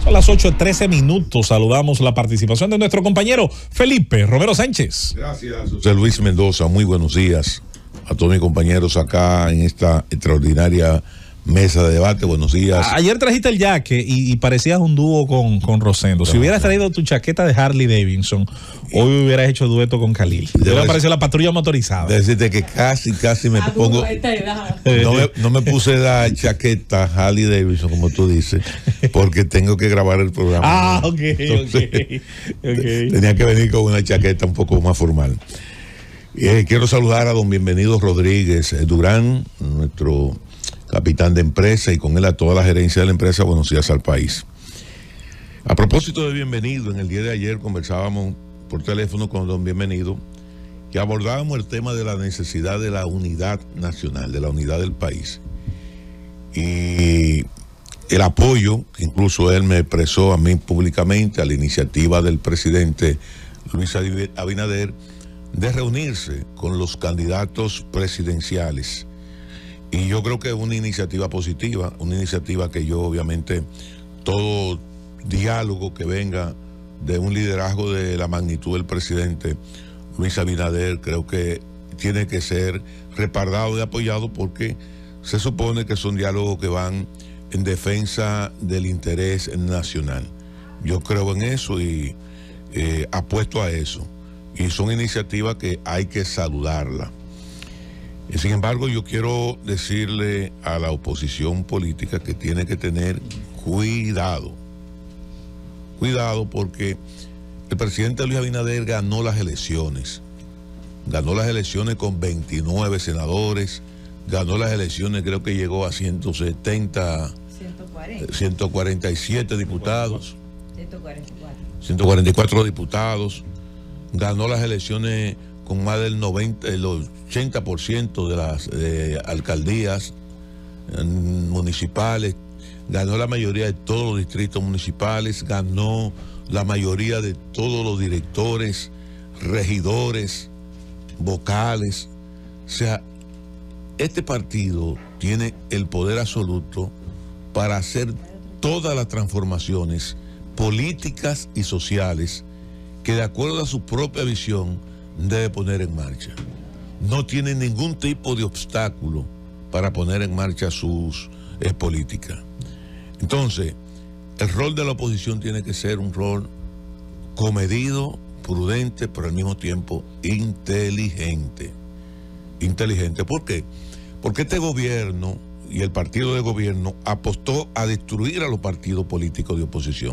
Son las 8:13. Saludamos la participación de nuestro compañero Felipe Romero Sánchez. Gracias, José Luis Mendoza. Muy buenos días a todos mis compañeros acá en esta extraordinaria mesa de debate. Buenos días. Ayer trajiste el jaque y parecías un dúo con Rosendo. Si hubieras traído tu chaqueta de Harley Davidson, hoy hubieras hecho dueto con Khalil. Debe aparecer la patrulla motorizada. Decirte que casi me pongo. No me puse la chaqueta Harley Davidson, como tú dices, porque tengo que grabar el programa. Ok. Tenía que venir con una chaqueta un poco más formal. Quiero saludar a don Bienvenido Rodríguez Durán, nuestro capitán de empresa, y con él a toda la gerencia de la empresa. Buenos días al país. A propósito de Bienvenido, en el día de ayer conversábamos por teléfono con don Bienvenido, que abordábamos el tema de la necesidad de la unidad nacional, de la unidad del país. Y el apoyo que incluso él me expresó a mí públicamente a la iniciativa del presidente Luis Abinader de reunirse con los candidatos presidenciales. Y yo creo que es una iniciativa positiva, una iniciativa que yo obviamente, todo diálogo que venga de un liderazgo de la magnitud del presidente Luis Abinader, creo que tiene que ser respaldado y apoyado, porque se supone que son diálogos que van en defensa del interés nacional. Yo creo en eso y apuesto a eso. Y son iniciativas que hay que saludarla. Sin embargo, yo quiero decirle a la oposición política que tiene que tener cuidado. Cuidado, porque el presidente Luis Abinader ganó las elecciones. Ganó las elecciones con 29 senadores. Ganó las elecciones, creo que llegó a 147 diputados. 144 diputados. Ganó las elecciones con más del 80% de las alcaldías municipales, ganó la mayoría de todos los distritos municipales, ganó la mayoría de todos los directores, regidores, vocales. O sea, este partido tiene el poder absoluto para hacer todas las transformaciones políticas y sociales que, de acuerdo a su propia visión, debe poner en marcha. No tiene ningún tipo de obstáculo para poner en marcha sus políticas. Entonces, el rol de la oposición tiene que ser un rol comedido, prudente, pero al mismo tiempo inteligente. Inteligente. ¿Por qué? Porque este gobierno y el partido de gobierno apostó a destruir a los partidos políticos de oposición.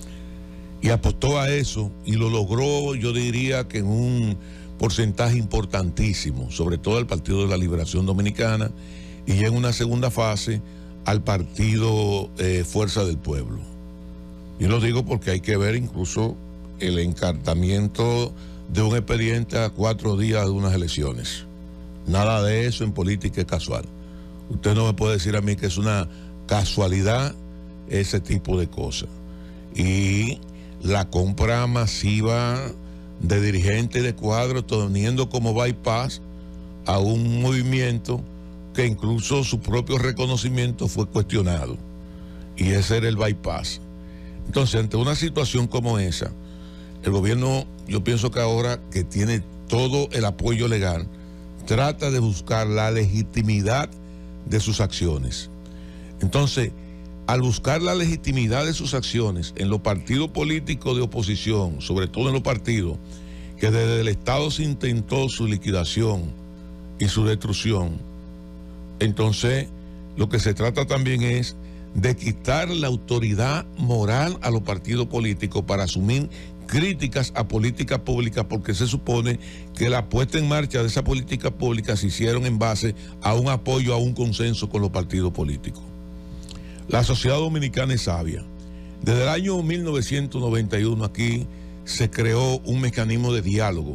Y apostó a eso y lo logró, yo diría que en un porcentaje importantísimo, sobre todo al Partido de la Liberación Dominicana, y en una segunda fase al Partido Fuerza del Pueblo. Yo lo digo porque hay que ver incluso el encartamiento de un expediente a 4 días de unas elecciones. Nada de eso en política es casual. Usted no me puede decir a mí que es una casualidad ese tipo de cosas. Y la compra masiva de dirigentes de cuadros, teniendo como bypass a un movimiento que incluso su propio reconocimiento fue cuestionado. Y ese era el bypass. Entonces, ante una situación como esa, el gobierno, yo pienso que ahora que tiene todo el apoyo legal, trata de buscar la legitimidad de sus acciones. Entonces, al buscar la legitimidad de sus acciones en los partidos políticos de oposición, sobre todo en los partidos que desde el Estado se intentó su liquidación y su destrucción, entonces lo que se trata también es de quitar la autoridad moral a los partidos políticos para asumir críticas a políticas públicas, porque se supone que la puesta en marcha de esa política pública se hicieron en base a un apoyo, a un consenso con los partidos políticos. La sociedad dominicana es sabia. Desde el año 1991 aquí se creó un mecanismo de diálogo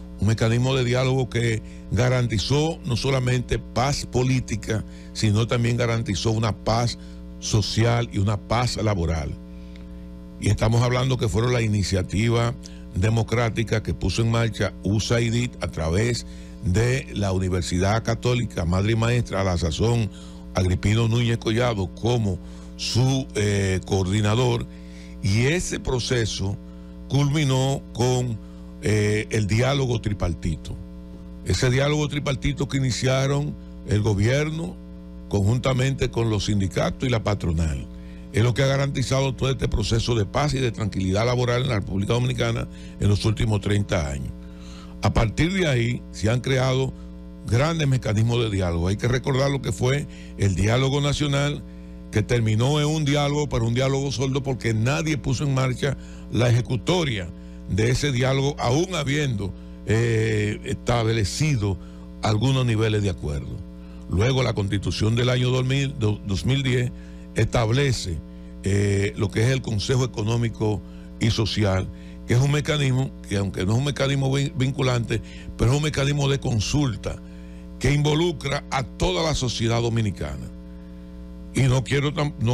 que garantizó no solamente paz política, sino también garantizó una paz social y una paz laboral. Y estamos hablando que fueron la iniciativa democrática que puso en marcha USAID a través de la Universidad Católica, madre y maestra, a la sazón Agripino Núñez Collado como su coordinador, Y ese proceso culminó con el diálogo tripartito. Ese diálogo tripartito que iniciaron el gobierno conjuntamente con los sindicatos y la patronal. Es lo que ha garantizado todo este proceso de paz y de tranquilidad laboral en la República Dominicana en los últimos 30 años. A partir de ahí se han creado grandes mecanismos de diálogo. Hay que recordar lo que fue el diálogo nacional, que terminó en un diálogo, pero un diálogo sordo, porque nadie puso en marcha la ejecutoria de ese diálogo, aún habiendo establecido algunos niveles de acuerdo. Luego la Constitución del año 2010 establece lo que es el Consejo Económico y Social, que es un mecanismo que, aunque no es un mecanismo vinculante, pero es un mecanismo de consulta que involucra a toda la sociedad dominicana. Y no quiero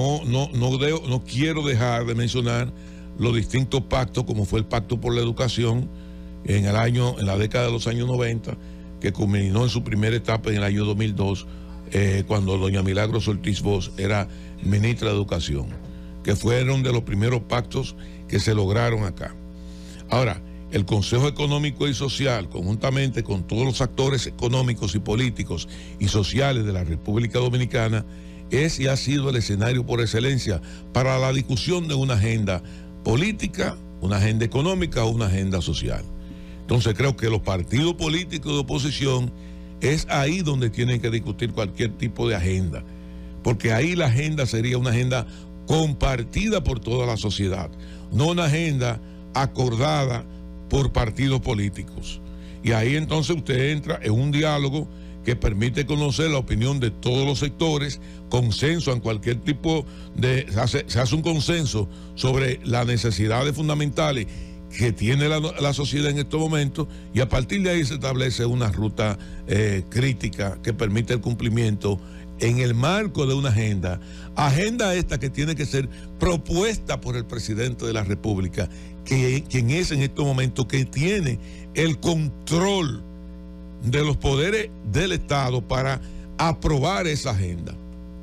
dejar de mencionar los distintos pactos, como fue el Pacto por la Educación en la década de los años 90, que culminó en su primera etapa en el año 2002, cuando doña Milagros Ortiz Bosch era ministra de Educación, que fueron de los primeros pactos que se lograron acá. Ahora, el Consejo Económico y Social, conjuntamente con todos los actores económicos y políticos y sociales de la República Dominicana, es y ha sido el escenario por excelencia para la discusión de una agenda política, una agenda económica o una agenda social. Entonces creo que los partidos políticos de oposición es ahí donde tienen que discutir cualquier tipo de agenda, porque ahí la agenda sería una agenda compartida por toda la sociedad, no una agenda acordada por partidos políticos. Y ahí entonces usted entra en un diálogo que permite conocer la opinión de todos los sectores, consenso en cualquier tipo de... Se hace un consenso sobre las necesidades fundamentales que tiene la sociedad en estos momentos, y a partir de ahí se establece una ruta crítica que permite el cumplimiento en el marco de una agenda esta que tiene que ser propuesta por el presidente de la República, quien es en estos momentos que tiene el control de los poderes del Estado para aprobar esa agenda,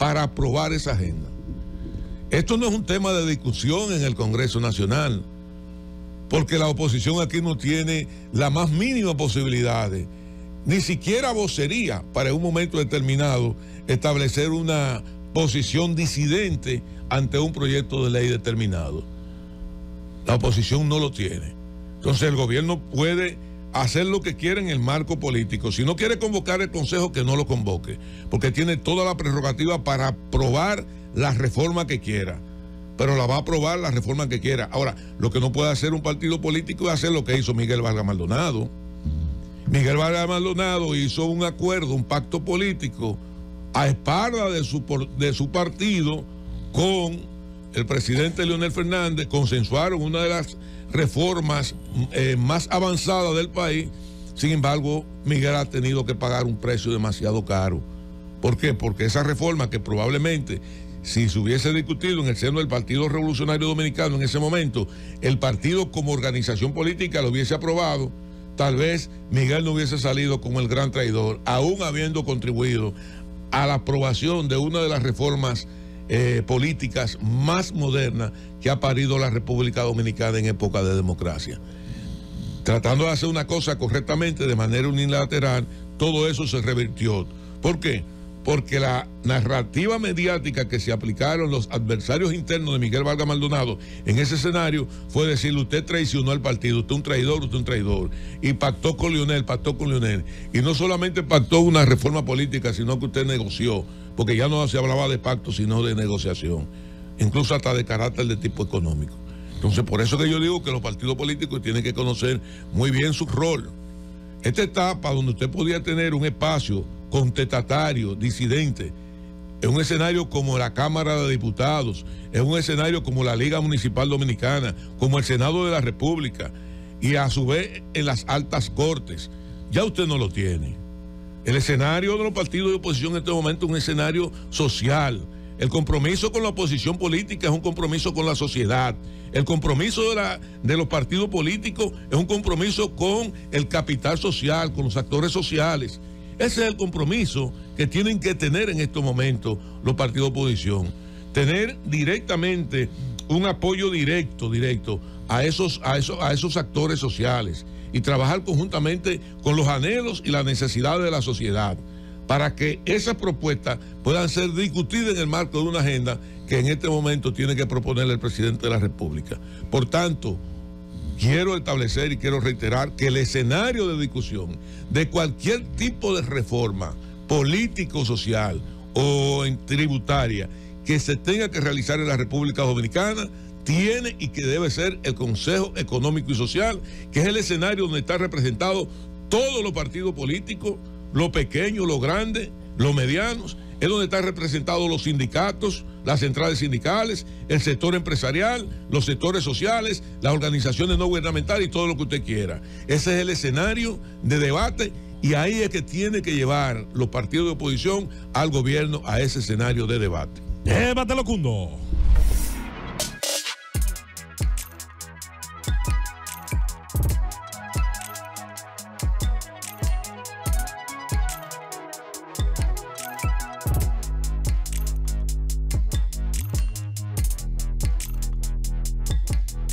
Esto no es un tema de discusión en el Congreso Nacional, porque la oposición aquí no tiene la más mínima posibilidad, ni siquiera vocería para en un momento determinado establecer una posición disidente ante un proyecto de ley determinado. La oposición no lo tiene. Entonces el gobierno puede hacer lo que quiera en el marco político. Si no quiere convocar el Consejo, que no lo convoque, porque tiene toda la prerrogativa para aprobar la reforma que quiera, pero la va a aprobar la reforma que quiera. Ahora, lo que no puede hacer un partido político es hacer lo que hizo Miguel Vargas Maldonado. Miguel Vargas Maldonado hizo un acuerdo, un pacto político a espaldas de su partido con el presidente Leonel Fernández. Consensuaron una de las reformas más avanzadas del país. Sin embargo, Miguel ha tenido que pagar un precio demasiado caro. ¿Por qué? Porque esa reforma, que probablemente, si se hubiese discutido en el seno del Partido Revolucionario Dominicano en ese momento, el partido como organización política lo hubiese aprobado, tal vez Miguel no hubiese salido como el gran traidor, aún habiendo contribuido a la aprobación de una de las reformas políticas más modernas que ha parido la República Dominicana en época de democracia. Tratando de hacer una cosa correctamente de manera unilateral, todo eso se revirtió. ¿Por qué? Porque la narrativa mediática que se aplicaron los adversarios internos de Miguel Vargas Maldonado en ese escenario fue decirle: usted traicionó al partido, usted es un traidor, usted es un traidor. Y pactó con Leonel. Y no solamente pactó una reforma política, sino que usted negoció, porque ya no se hablaba de pacto, sino de negociación, incluso hasta de carácter de tipo económico. Entonces, por eso que yo digo que los partidos políticos tienen que conocer muy bien su rol. Esta etapa donde usted podía tener un espacio contestatario, disidente, en un escenario como la Cámara de Diputados, en un escenario como la Liga Municipal Dominicana, como el Senado de la República, y a su vez en las altas cortes, ya usted no lo tiene. El escenario de los partidos de oposición en este momento es un escenario social. El compromiso con la oposición política es un compromiso con la sociedad. El compromiso de los partidos políticos es un compromiso con el capital social, con los actores sociales. Ese es el compromiso que tienen que tener en estos momentos los partidos de oposición. Tener directamente un apoyo directo a esos actores sociales y trabajar conjuntamente con los anhelos y las necesidades de la sociedad para que esas propuestas puedan ser discutidas en el marco de una agenda que en este momento tiene que proponer el presidente de la República. Por tanto, quiero establecer y quiero reiterar que el escenario de discusión de cualquier tipo de reforma político-social o tributaria que se tenga que realizar en la República Dominicana tiene y que debe ser el Consejo Económico y Social, que es el escenario donde están representados todos los partidos políticos, los pequeños, los grandes, los medianos, es donde están representados los sindicatos, las centrales sindicales, el sector empresarial, los sectores sociales, las organizaciones no gubernamentales y todo lo que usted quiera. Ese es el escenario de debate y ahí es que tiene que llevar los partidos de oposición al gobierno a ese escenario de debate. Llévatelo, Cundo.